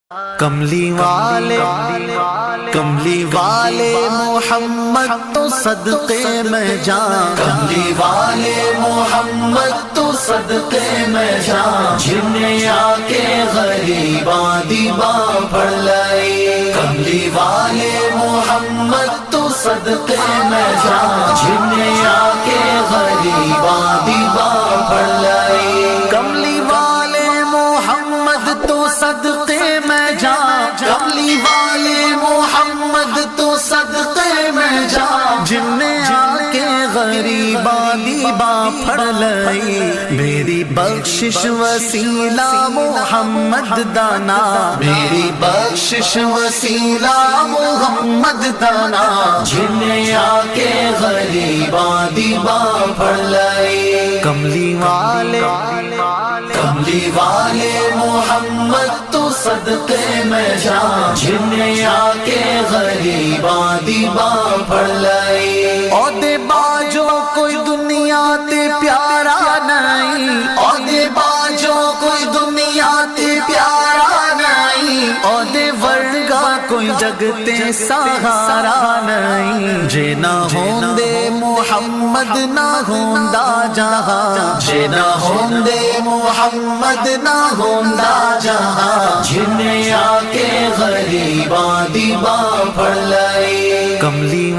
کملی والے محمد تو صدقے میں جان، کملی والے محمد تو صدقے میں جان، جن نے آ کے غریباں دی باں پھڑ لائی۔ کملی والے محمد تو صدقے میں جان، جن نے آ کے غریباں دی باں پھڑ لائی۔ کملی والے محمد تو صدقے میں جان، کملی والے محمد تو صدقے میں جان، جن نے آ کے غریباں دی باں پھڑ لائی۔ میری بخشش وسیلہ محمد دانا، میری بخشش وسیلہ محمد دانا، جن نے آ کے غریباں دی باں پھڑ لائی۔ کملی والے محمد تو صدقے میں جان، جن نے آ کے غریباں دی باں پھڑ لائی۔ عہدے باجو کوئی دنیا تے پیارا نہیں، عہدے باجو کوئی دنیا تے پیارا نہیں، عہدے ورگا کوئی جگ تے سہارا نہیں۔ جے نہ ہوندے محمد نہ ہوندا جہاں، جے نہ ہوندے محمد نہ ہوندا جہاں، جن نے آ کے غریباں دی باں پھڑ لائی۔ کملی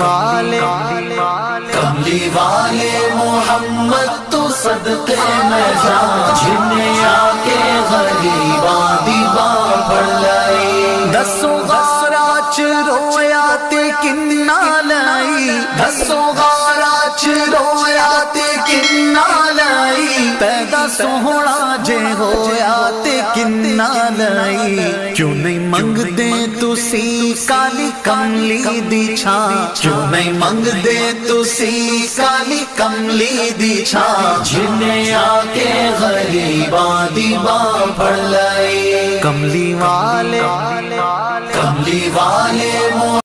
والے محمد تو صدقے میں جان، جن نے آ کے غریباں دی باں پھڑ لائی۔ دسو غارہ چ رویا تے کنا لائی، دسو غارہ چ رویا تے کنا لائی، پیدا سوہنا جے ہویا تے کنا لائی۔ کیوں نہیں منگ دے تسی کالی کملی دی چھاں، کیوں نہیں منگ دے تسی کالی کملی دی چھاں، جن نے آ کے غریباں دی باں پھڑ لائی۔ کملی والے